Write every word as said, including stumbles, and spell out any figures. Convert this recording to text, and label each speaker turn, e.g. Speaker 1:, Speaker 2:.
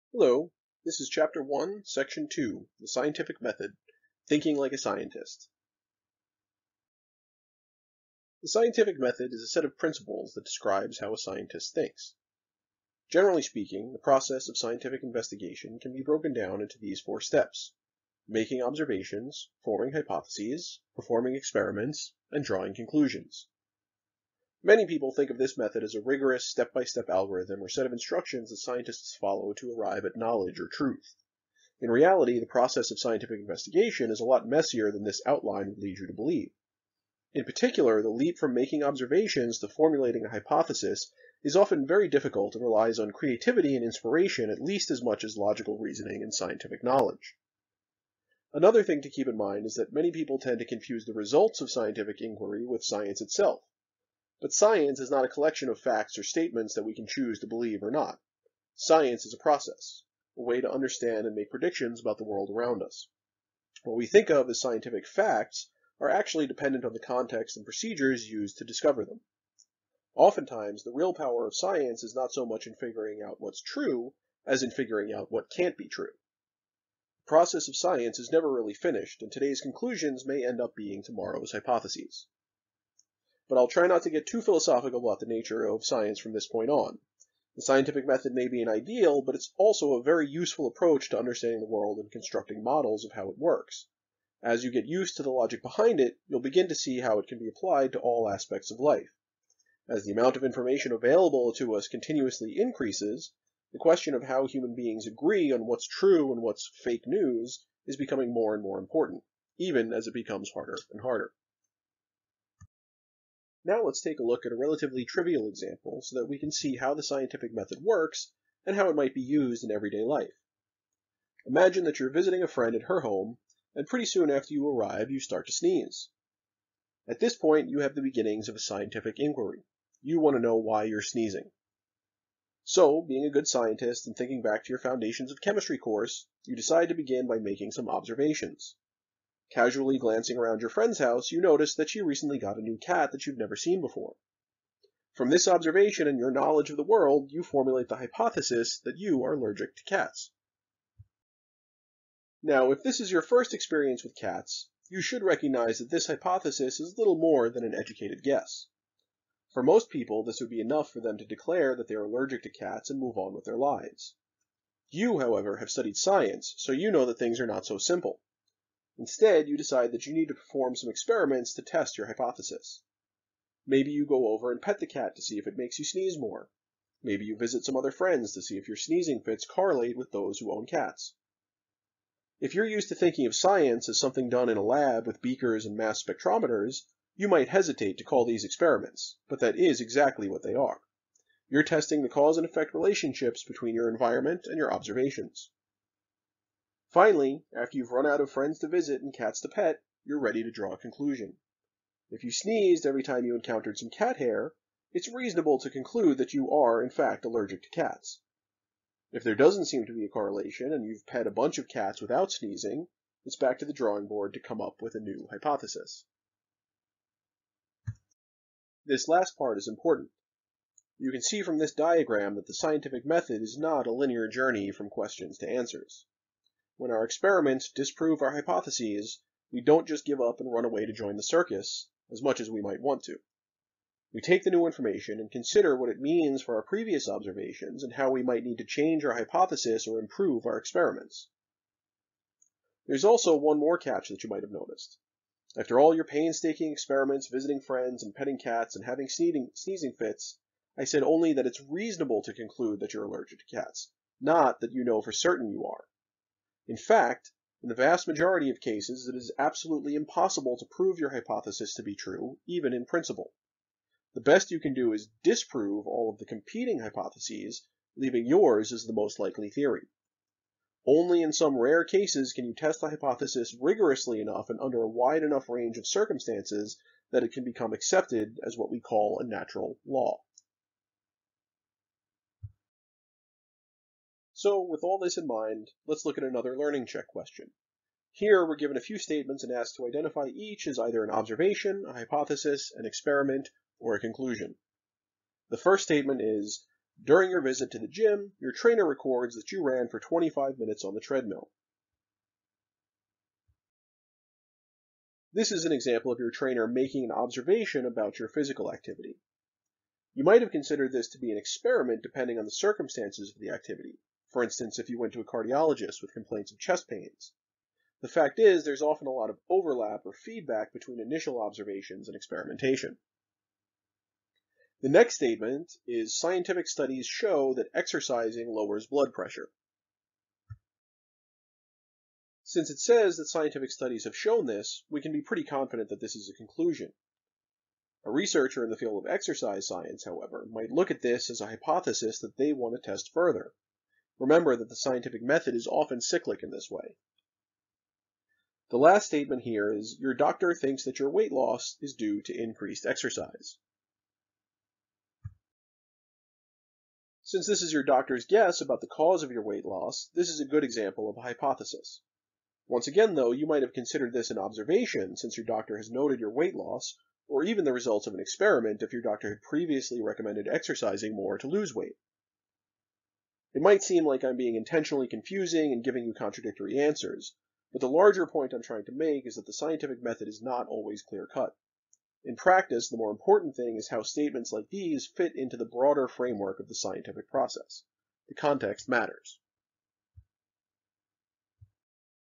Speaker 1: Hello, this is Chapter one, Section two, The Scientific Method, Thinking Like a Scientist. The scientific method is a set of principles that describes how a scientist thinks. Generally speaking, the process of scientific investigation can be broken down into these four steps: making observations, forming hypotheses, performing experiments, and drawing conclusions. Many people think of this method as a rigorous step-by-step algorithm or set of instructions that scientists follow to arrive at knowledge or truth. In reality, the process of scientific investigation is a lot messier than this outline would lead you to believe. In particular, the leap from making observations to formulating a hypothesis is often very difficult and relies on creativity and inspiration at least as much as logical reasoning and scientific knowledge. Another thing to keep in mind is that many people tend to confuse the results of scientific inquiry with science itself. But science is not a collection of facts or statements that we can choose to believe or not. Science is a process, a way to understand and make predictions about the world around us. What we think of as scientific facts are actually dependent on the context and procedures used to discover them. Oftentimes, the real power of science is not so much in figuring out what's true as in figuring out what can't be true. The process of science is never really finished, and today's conclusions may end up being tomorrow's hypotheses. But I'll try not to get too philosophical about the nature of science from this point on. The scientific method may be an ideal, but it's also a very useful approach to understanding the world and constructing models of how it works. As you get used to the logic behind it, you'll begin to see how it can be applied to all aspects of life. As the amount of information available to us continuously increases, the question of how human beings agree on what's true and what's fake news is becoming more and more important, even as it becomes harder and harder. Now let's take a look at a relatively trivial example so that we can see how the scientific method works and how it might be used in everyday life. Imagine that you're visiting a friend at her home, and pretty soon after you arrive, you start to sneeze. At this point, you have the beginnings of a scientific inquiry. You want to know why you're sneezing. So, being a good scientist and thinking back to your Foundations of Chemistry course, you decide to begin by making some observations. Casually glancing around your friend's house, you notice that she recently got a new cat that you've never seen before. From this observation and your knowledge of the world, you formulate the hypothesis that you are allergic to cats. Now, if this is your first experience with cats, you should recognize that this hypothesis is little more than an educated guess. For most people, this would be enough for them to declare that they are allergic to cats and move on with their lives. You, however, have studied science, so you know that things are not so simple. Instead, you decide that you need to perform some experiments to test your hypothesis. Maybe you go over and pet the cat to see if it makes you sneeze more. Maybe you visit some other friends to see if your sneezing fits correlate with those who own cats. If you're used to thinking of science as something done in a lab with beakers and mass spectrometers, you might hesitate to call these experiments, but that is exactly what they are. You're testing the cause and effect relationships between your environment and your observations. Finally, after you've run out of friends to visit and cats to pet, you're ready to draw a conclusion. If you sneezed every time you encountered some cat hair, it's reasonable to conclude that you are, in fact, allergic to cats. If there doesn't seem to be a correlation and you've pet a bunch of cats without sneezing, it's back to the drawing board to come up with a new hypothesis. This last part is important. You can see from this diagram that the scientific method is not a linear journey from questions to answers. When our experiments disprove our hypotheses, we don't just give up and run away to join the circus, as much as we might want to. We take the new information and consider what it means for our previous observations and how we might need to change our hypothesis or improve our experiments. There's also one more catch that you might have noticed. After all your painstaking experiments, visiting friends, and petting cats, and having sneezing, sneezing fits, I said only that it's reasonable to conclude that you're allergic to cats, not that you know for certain you are. In fact, in the vast majority of cases, it is absolutely impossible to prove your hypothesis to be true, even in principle. The best you can do is disprove all of the competing hypotheses, leaving yours as the most likely theory. Only in some rare cases can you test the hypothesis rigorously enough and under a wide enough range of circumstances that it can become accepted as what we call a natural law. So, with all this in mind, let's look at another learning check question. Here, we're given a few statements and asked to identify each as either an observation, a hypothesis, an experiment, or a conclusion. The first statement is, During your visit to the gym, your trainer records that you ran for twenty-five minutes on the treadmill. This is an example of your trainer making an observation about your physical activity. You might have considered this to be an experiment depending on the circumstances of the activity. For instance, if you went to a cardiologist with complaints of chest pains. The fact is, there's often a lot of overlap or feedback between initial observations and experimentation. The next statement is scientific studies show that exercising lowers blood pressure. Since it says that scientific studies have shown this, we can be pretty confident that this is a conclusion. A researcher in the field of exercise science, however, might look at this as a hypothesis that they want to test further. Remember that the scientific method is often cyclic in this way. The last statement here is, your doctor thinks that your weight loss is due to increased exercise. Since this is your doctor's guess about the cause of your weight loss, this is a good example of a hypothesis. Once again, though, you might have considered this an observation since your doctor has noted your weight loss, or even the results of an experiment if your doctor had previously recommended exercising more to lose weight. It might seem like I'm being intentionally confusing and giving you contradictory answers, but the larger point I'm trying to make is that the scientific method is not always clear-cut. In practice, the more important thing is how statements like these fit into the broader framework of the scientific process. The context matters.